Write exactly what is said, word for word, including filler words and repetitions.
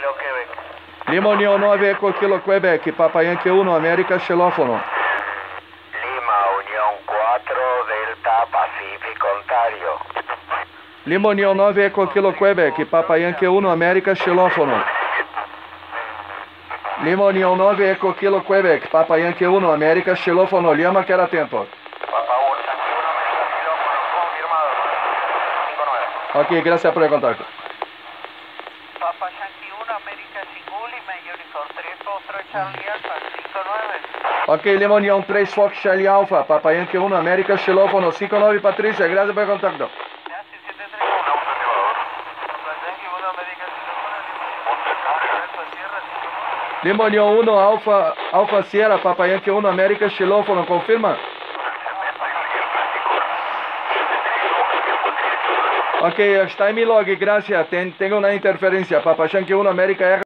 Kilo Quebec. Lima União nove Eco Kilo Quebec, Papa Yankee uno, América xilófono. Lima Unión cuatro Delta Pacífico Ontario. Lima União nove Eco Kilo Quebec, Papa Yankee uno, América xilófono. Lima União nove Eco Kilo Quebec, Papa Yankee uno, América xilófono. Lima, queda atento. Papa uno Yankee uno, América xilófono, confirmado. cinco nueve. Ok, gracias por el contacto. Papa Yankee uno, América cinco, Lima Uniform tres Foxtrot Charlie Alpha, cinco nueve. Ok, Lima União três Fox Charlie Alpha, Papa Yankee uno, América xilófono, cinco nueve, Patricia, gracias por el contacto. Yankee siete tres uno, Papa Yankee uno, América xilófono, Lima Sierra, cinco nueve. Lima União uno, Alfa, Alfa Sierra, Papa Yankee uno, América xilófono, confirma. Ok, está en mi log, gracias. Ten, tengo una interferencia. Papa Yankee uno, América R.